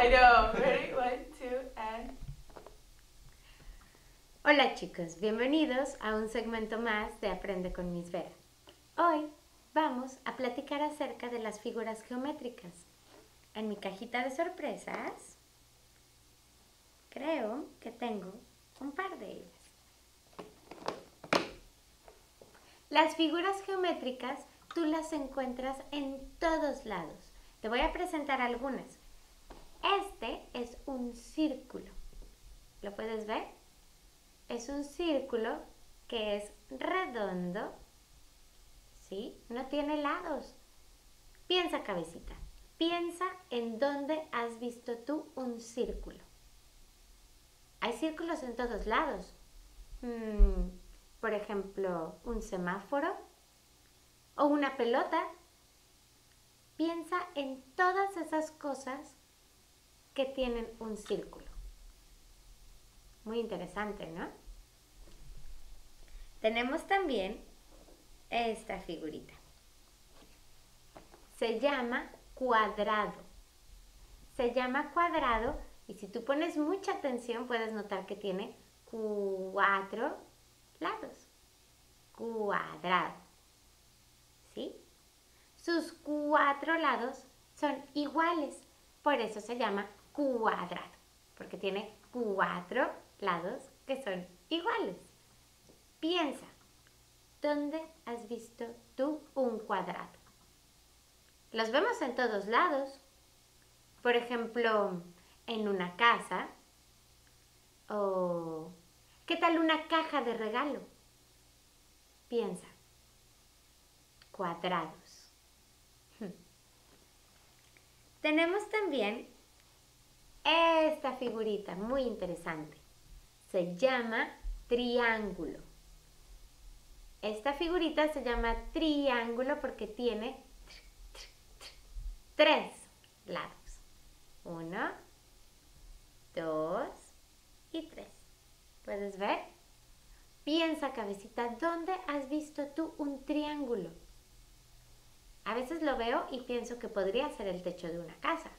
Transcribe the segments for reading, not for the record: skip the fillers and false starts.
I know. Ready? 1, 2, and... Hola chicos, bienvenidos a un segmento más de Aprende con Miss Vera. Hoy vamos a platicar acerca de las figuras geométricas. En mi cajita de sorpresas, creo que tengo un par de ellas. Las figuras geométricas tú las encuentras en todos lados. Te voy a presentar algunas. Este es un círculo. ¿Lo puedes ver? Es un círculo que es redondo, ¿sí? No tiene lados. Piensa, cabecita. Piensa en dónde has visto tú un círculo. Hay círculos en todos lados. Por ejemplo, un semáforo o una pelota. Piensa en todas esas cosas que tienen un círculo. Muy interesante, ¿no? Tenemos también esta figurita. Se llama cuadrado. Se llama cuadrado y si tú pones mucha atención puedes notar que tiene 4 lados. Cuadrado. ¿Sí? Sus 4 lados son iguales. Por eso se llama cuadrado. Porque tiene 4 lados que son iguales. Piensa, ¿dónde has visto tú un cuadrado? Los vemos en todos lados. Por ejemplo, en una casa. O, ¿qué tal una caja de regalo? Piensa. Cuadrados. Tenemos también esta figurita muy interesante. Se llama triángulo. Esta figurita se llama triángulo porque tiene 3 lados. 1, 2 y 3. ¿Puedes ver? Piensa, cabecita, ¿dónde has visto tú un triángulo? A veces lo veo y pienso que podría ser el techo de una casa.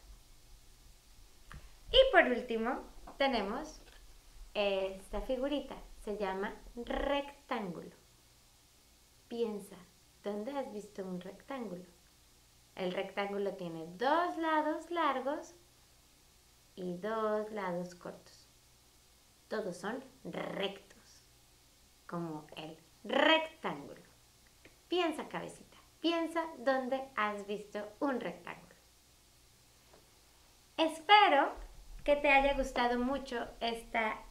Y por último, tenemos esta figurita. Se llama rectángulo. Piensa, ¿dónde has visto un rectángulo? El rectángulo tiene 2 lados largos y 2 lados cortos. Todos son rectos, como el rectángulo. Piensa, cabecita, piensa dónde has visto un rectángulo. Espero que te haya gustado mucho esta